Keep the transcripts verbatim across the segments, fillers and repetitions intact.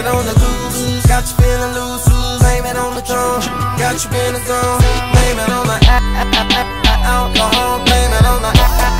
it on the goose. Got you feeling loose, blame it on the drum. Got you in the zone, blame it on the alcohol, blame it on the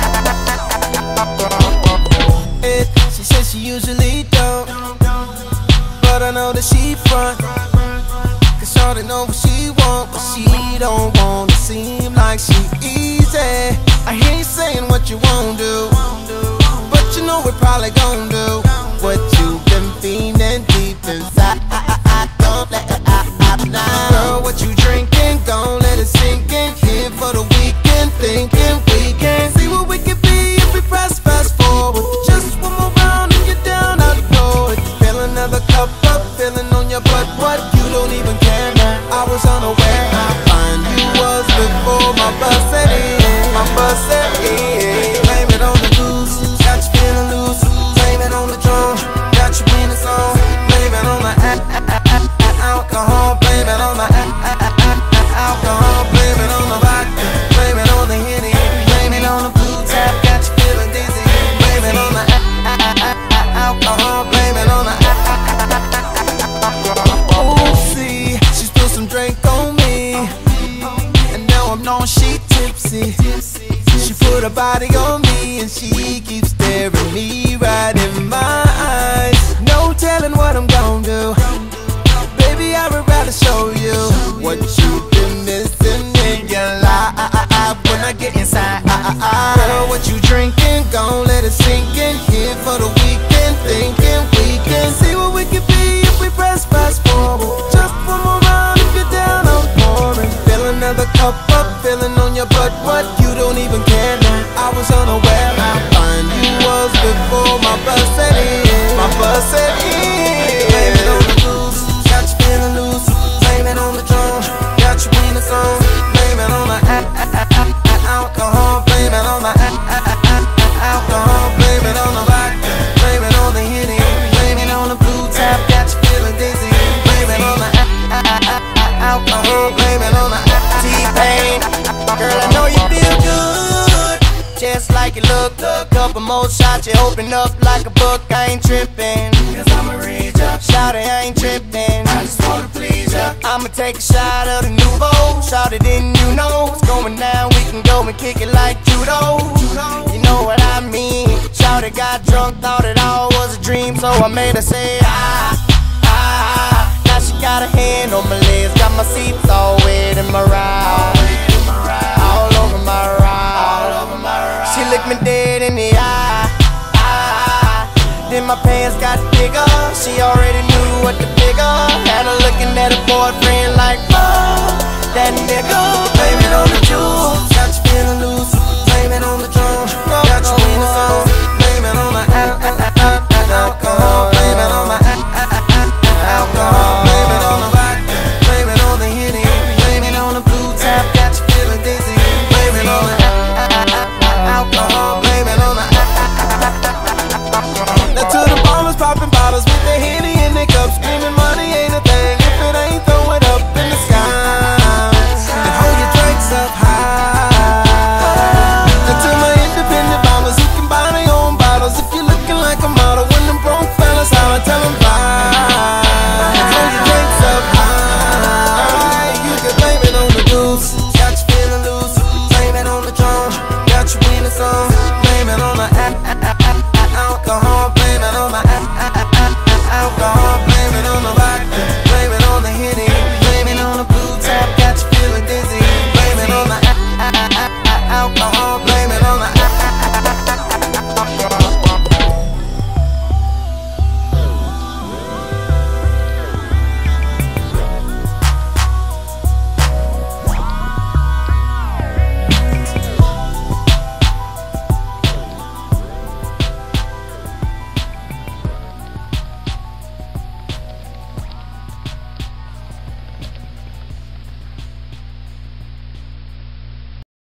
it. She says she usually don't, but I know that she front. Cause shawty know what she want, but she don't wanna seem like she easy. I hear you saying what you won't do, but you know we probably gon' do what you've been feeling deep inside. I, I, I don't let it out, out now. Girl, what you drinking? Gon' let it sink in. Here for the weekend, thinking we can see what we can be if we press fast forward. Just one more round and you're down out the door. If you feel another cup up, feeling on your butt, what? You don't even care now. I was unaware how fine you was before my bus set in. My bus set in. Blame it on the goose. Got you feeling loose. Blame it on the drum. Got you in the zone. Blame it on the alcohol. Blame it on the alcohol. Blame it on the vodka. Blame it on the Henny. Blame it on the blue tap. Got you feeling dizzy. Blame it on the alcohol. Blame it on the oopsie. She spilled some drink on me, and now I'm knowing she tipsy. She put her body on me, and she keeps staring me right in my eyes. No telling what I'm gon' do. Baby, I would rather show you what you've been missing in your life. When I get inside, girl, what you drinking? Gon' let it sink in. Here for the weekend, thinking we can see what we can be if we press fast forward. Just one more round if you're down, I'm pouring. Fill another cup up, feeling on your butt. What? You don't even care now. I was unaware how fine you was before my bus set in. My bus set in. Blame it on the goose. Got you feeling loose. Blame it on the drum. Got you in the zone. Blame it on the alcohol. Blame it on the alcohol. Blame it on the vodka. Blame it on the Henny. Blame it on the blue tap. Got you feeling dizzy. Blame it on the alcohol. Blame it on the T-Pain. Girl, I know you feel good, just like you look. Couple more shots, you open up like a book. I ain't tripping, cause I'ma read ya. Shawty, I ain't tripping, I just wanna please ya. I'ma take a shot of the Nouveau. Shawty, didn't you know what's going down? We can go and kick it like judo. You know what I mean. Shawty got drunk, thought it all was a dream, so I made her say ah, ah. Now she got a hand on my legs, got my seats all wet in my ride. All over my ride. She looked me dead in the eye, eye. Then my pants got bigger. She already knew what to figure. Had her looking at her boyfriend like